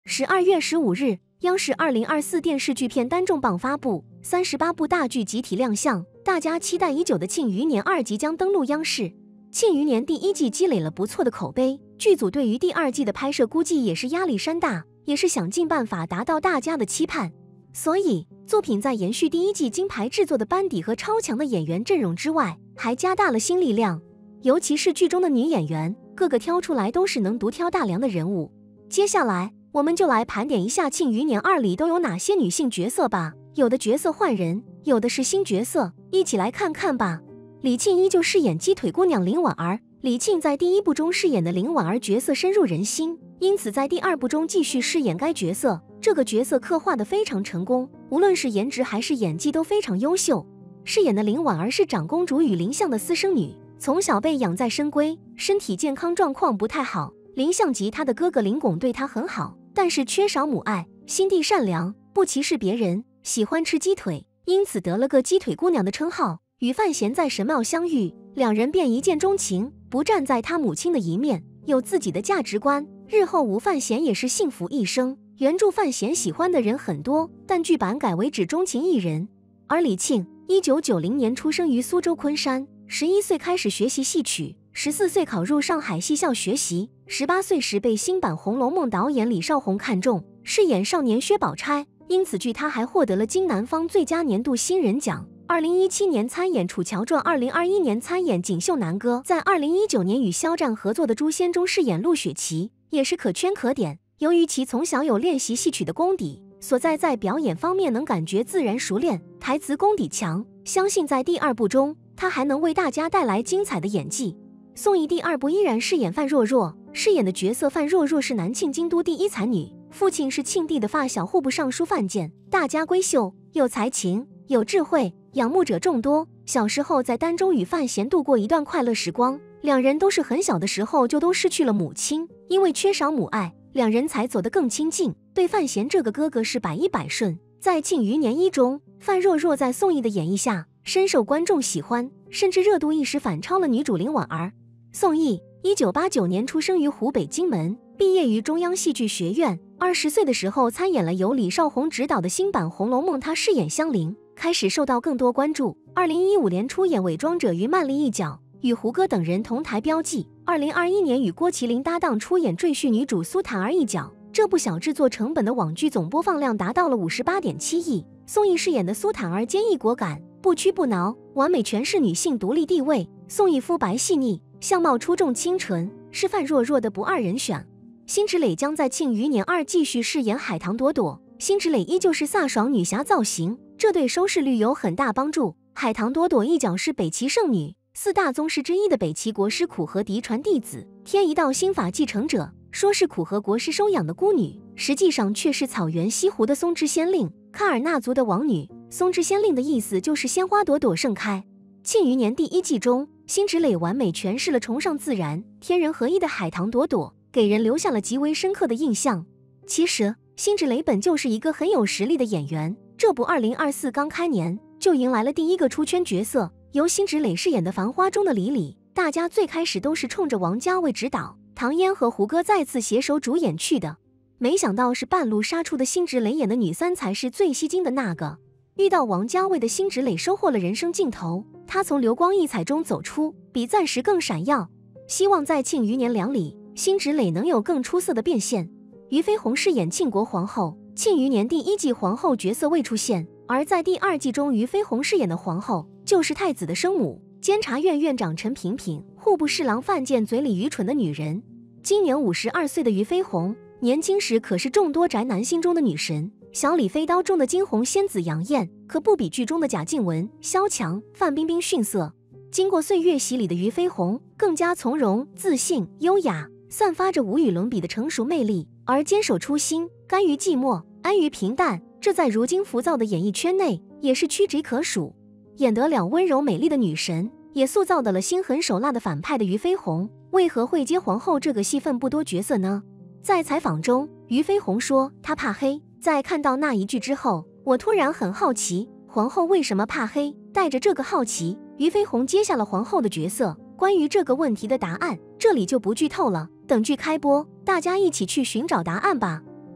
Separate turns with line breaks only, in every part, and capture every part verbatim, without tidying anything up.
十二月十五日，央视二零二四电视剧片单重磅发布，三十八部大剧集体亮相，大家期待已久的《庆余年二》即将登陆央视。《庆余年》第一季积累了不错的口碑，剧组对于第二季的拍摄估计也是压力山大，也是想尽办法达到大家的期盼。所以，作品在延续第一季金牌制作的班底和超强的演员阵容之外，还加大了新力量，尤其是剧中的女演员，个个挑出来都是能独挑大梁的人物。接下来，我们就来盘点一下《庆余年二》里都有哪些女性角色吧。有的角色换人，有的是新角色，一起来看看吧。李沁依旧饰演鸡腿姑娘林婉儿。李沁在第一部中饰演的林婉儿角色深入人心，因此在第二部中继续饰演该角色。这个角色刻画得非常成功，无论是颜值还是演技都非常优秀。饰演的林婉儿是长公主与林相的私生女，从小被养在深闺，身体健康状况不太好。林相及他的哥哥林拱对她很好，但是缺少母爱，心地善良，不歧视别人，喜欢吃鸡腿，因此得了个鸡腿姑娘的称号。与范闲在神庙相遇，两人便一见钟情，不站在他母亲的一面，有自己的价值观。日后吴范闲也是幸福一生。原著范闲喜欢的人很多，但剧版改为只钟情一人。而李沁，一九九零年出生于苏州昆山，十一岁开始学习戏曲，十四岁考入上海戏校学习，十八岁时被新版《红楼梦》导演李少红看中，饰演少年薛宝钗，因此剧他还获得了金南方最佳年度新人奖。二零一七年参演《楚乔传》，二零二一年参演《锦绣南歌》，在二零一九年与肖战合作的《诛仙》中饰演陆雪琪，也是可圈可点。由于其从小有练习戏曲的功底，所在在表演方面能感觉自然熟练，台词功底强，相信在第二部中，他还能为大家带来精彩的演技。宋轶第二部依然饰演范若若，饰演的角色范若若是南庆京都第一才女，父亲是庆帝的发小户部尚书范建，大家闺秀，有才情，有智慧，仰慕者众多。小时候在儋州与范闲度过一段快乐时光，两人都是很小的时候就都失去了母亲，因为缺少母爱，两人才走得更亲近，对范闲这个哥哥是百依百顺。在《庆余年一》中，范若若在宋轶的演绎下深受观众喜欢，甚至热度一时反超了女主林婉儿。宋轶一九八九年出生于湖北荆门，毕业于中央戏剧学院。二十岁的时候参演了由李少红执导的新版《红楼梦》，她饰演香菱，开始受到更多关注。二零一五年出演《伪装者与曼丽一角》，与胡歌等人同台标记。二零二一年与郭麒麟搭档出演《赘婿女主苏檀儿一角》，这部小制作成本的网剧总播放量达到了 五十八点七亿。宋轶饰演的苏檀儿坚毅果敢，不屈不挠，完美诠释女性独立地位。宋轶肤白细腻，相貌出众清纯，是范若若的不二人选。辛芷蕾将在《庆余年二》继续饰演海棠朵朵，辛芷蕾依旧是飒爽女侠造型，这对收视率有很大帮助。海棠朵朵一角是北齐圣女，四大宗师之一的北齐国师苦荷嫡传弟子，天一道心法继承者，说是苦荷国师收养的孤女，实际上却是草原西湖的松之仙令，喀尔纳族的王女。松之仙令的意思就是鲜花朵朵盛开。庆余年第一季中，辛芷蕾完美诠释了崇尚自然、天人合一的海棠朵朵，给人留下了极为深刻的印象。其实，辛芷蕾本就是一个很有实力的演员，这部二零二四刚开年就迎来了第一个出圈角色，由辛芷蕾饰演的《繁花》中的李李。大家最开始都是冲着王家卫执导，唐嫣和胡歌再次携手主演去的，没想到是半路杀出的辛芷蕾演的女三才是最吸睛的那个。遇到王家卫的辛芷蕾收获了人生镜头，她从流光溢彩中走出，比暂时更闪耀。希望在《庆余年两》里，辛芷蕾能有更出色的变现。俞飞鸿饰演庆国皇后，《庆余年》第一季皇后角色未出现，而在第二季中，俞飞鸿饰演的皇后就是太子的生母，监察院院长陈萍萍，户部侍郎范建嘴里愚蠢的女人。今年五十二岁的俞飞鸿，年轻时可是众多宅男心中的女神。小李飞刀中的惊鸿仙子杨艳，可不比剧中的贾静雯、萧蔷、范冰冰逊色。经过岁月洗礼的俞飞鸿，更加从容、自信、优雅，散发着无与伦比的成熟魅力。而坚守初心，甘于寂寞，安于平淡，这在如今浮躁的演艺圈内也是屈指可数。演得了温柔美丽的女神，也塑造得了心狠手辣的反派的俞飞鸿，为何会接皇后这个戏份不多角色呢？在采访中，俞飞鸿说他怕黑。在看到那一句之后，我突然很好奇，皇后为什么怕黑？带着这个好奇，俞飞鸿接下了皇后的角色。关于这个问题的答案，这里就不剧透了，等剧开播，大家一起去寻找答案吧。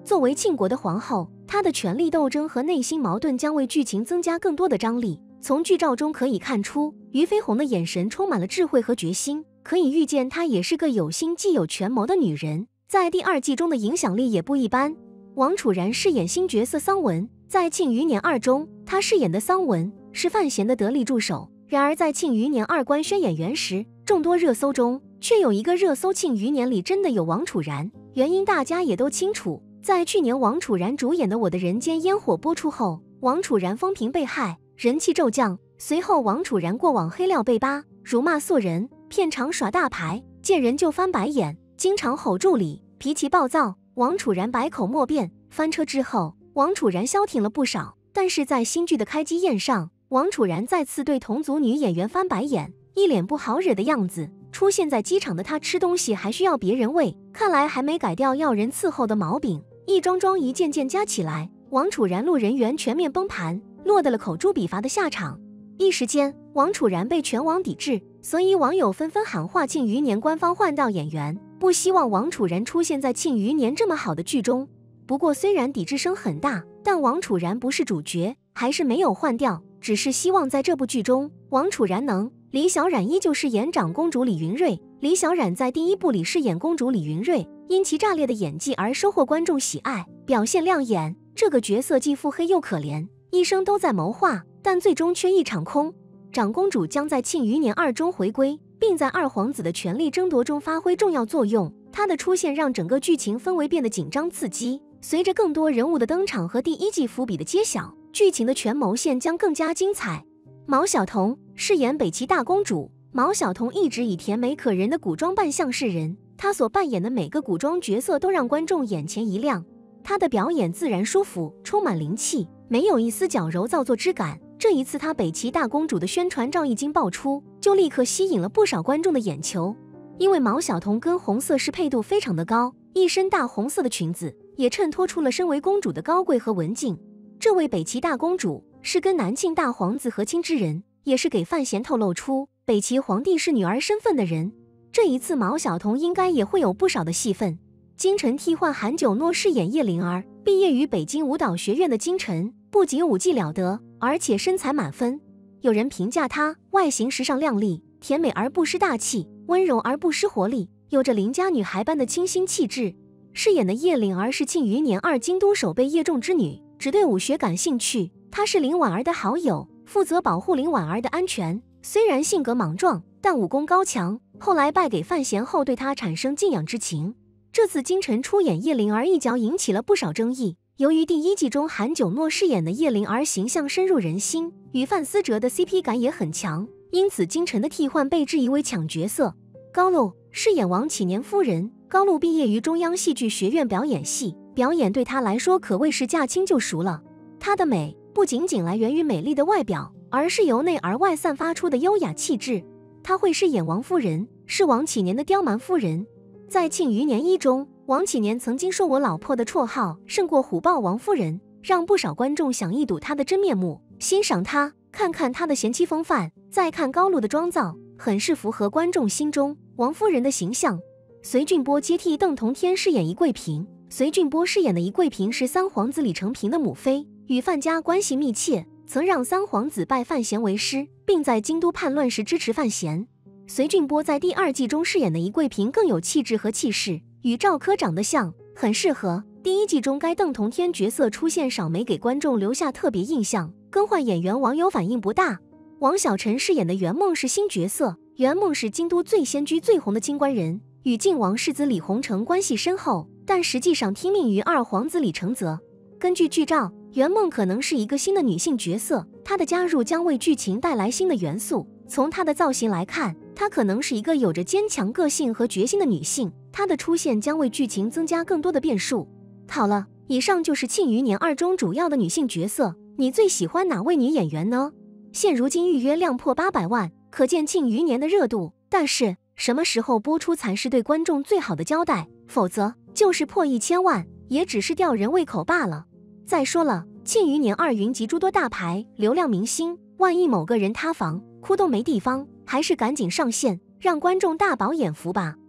作为庆国的皇后，她的权力斗争和内心矛盾将为剧情增加更多的张力。从剧照中可以看出，俞飞鸿的眼神充满了智慧和决心，可以预见她也是个有心计有权谋的女人，在第二季中的影响力也不一般。王楚然饰演新角色桑文，在《庆余年二》中，她饰演的桑文是范闲的得力助手。然而在《庆余年二》官宣演员时，众多热搜中却有一个热搜《庆余年》里真的有王楚然，原因大家也都清楚。在去年王楚然主演的《我的人间烟火》播出后，王楚然风评被害，人气骤降。随后王楚然过往黑料被扒，辱骂素人，片场耍大牌，见人就翻白眼，经常吼助理，脾气暴躁。王楚然百口莫辩。翻车之后，王楚然消停了不少，但是在新剧的开机宴上，王楚然再次对同组女演员翻白眼，一脸不好惹的样子。出现在机场的他吃东西还需要别人喂，看来还没改掉要人伺候的毛病。一桩桩一件件加起来，王楚然路人缘全面崩盘，落得了口诛笔伐的下场。一时间，王楚然被全网抵制，所以网友纷纷喊话庆余年官方换掉演员，不希望王楚然出现在庆余年这么好的剧中。不过虽然抵制声很大，但王楚然不是主角，还是没有换掉，只是希望在这部剧中，王楚然能。李小冉依旧饰演长公主李云睿。李小冉在第一部里饰演公主李云睿，因其炸裂的演技而收获观众喜爱，表现亮眼。这个角色既腹黑又可怜，一生都在谋划，但最终却一场空。长公主将在《庆余年二》中回归，并在二皇子的权力争夺中发挥重要作用。她的出现让整个剧情氛围变得紧张刺激。随着更多人物的登场和第一季伏笔的揭晓，剧情的权谋线将更加精彩。毛晓彤饰演北齐大公主。毛晓彤一直以甜美可人的古装扮相示人，她所扮演的每个古装角色都让观众眼前一亮。她的表演自然舒服，充满灵气，没有一丝矫揉造作之感。这一次她北齐大公主的宣传照一经爆出，就立刻吸引了不少观众的眼球。因为毛晓彤跟红色适配度非常的高，一身大红色的裙子也衬托出了身为公主的高贵和文静。这位北齐大公主是跟南庆大皇子和亲之人，也是给范闲透露出北齐皇帝是女儿身份的人。这一次毛晓彤应该也会有不少的戏份。金晨替换韩九诺饰演叶灵儿。毕业于北京舞蹈学院的金晨不仅舞技了得，而且身材满分。有人评价她外形时尚靓丽，甜美而不失大气，温柔而不失活力，有着邻家女孩般的清新气质。饰演的叶灵儿是庆余年二京都守备叶仲之女，只对武学感兴趣。她是林婉儿的好友，负责保护林婉儿的安全。虽然性格莽撞，但武功高强，后来败给范闲后对她产生敬仰之情。这次金晨出演叶灵儿一角引起了不少争议。由于第一季中韩九诺饰演的叶灵儿形象深入人心，与范思哲的 C P 感也很强，因此金晨的替换被质疑为抢角色。高露饰演王启年夫人。高露毕业于中央戏剧学院表演系，表演对她来说可谓是驾轻就熟了。她的美不仅仅来源于美丽的外表，而是由内而外散发出的优雅气质。她会饰演王夫人，是王启年的刁蛮夫人。在《庆余年一》中，王启年曾经说我老婆的绰号胜过虎豹王夫人，让不少观众想一睹她的真面目，欣赏她，看看她的贤妻风范，再看高露的妆造，很是符合观众心中王夫人的形象。隋俊波接替邓同天饰演宜贵嫔。隋俊波饰演的宜贵嫔是三皇子李承平的母妃，与范家关系密切，曾让三皇子拜范闲为师，并在京都叛乱时支持范闲。隋俊波在第二季中饰演的宜贵嫔更有气质和气势，与赵柯长得像，很适合。第一季中该邓同天角色出现少，没给观众留下特别印象，更换演员网友反应不大。王晓晨饰演的圆梦是新角色，圆梦是京都最仙居最红的清官人，与靖王世子李弘成关系深厚，但实际上听命于二皇子李承泽。根据剧照，圆梦可能是一个新的女性角色，她的加入将为剧情带来新的元素。从她的造型来看，她可能是一个有着坚强个性和决心的女性，她的出现将为剧情增加更多的变数。好了，以上就是《庆余年二》中主要的女性角色，你最喜欢哪位女演员呢？现如今预约量破八百万，可见《庆余年》的热度。但是什么时候播出才是对观众最好的交代？否则就是破一千万，也只是吊人胃口罢了。再说了，《庆余年二》云集诸多大牌流量明星，万一某个人塌房，哭都没地方，还是赶紧上线，让观众大饱眼福吧。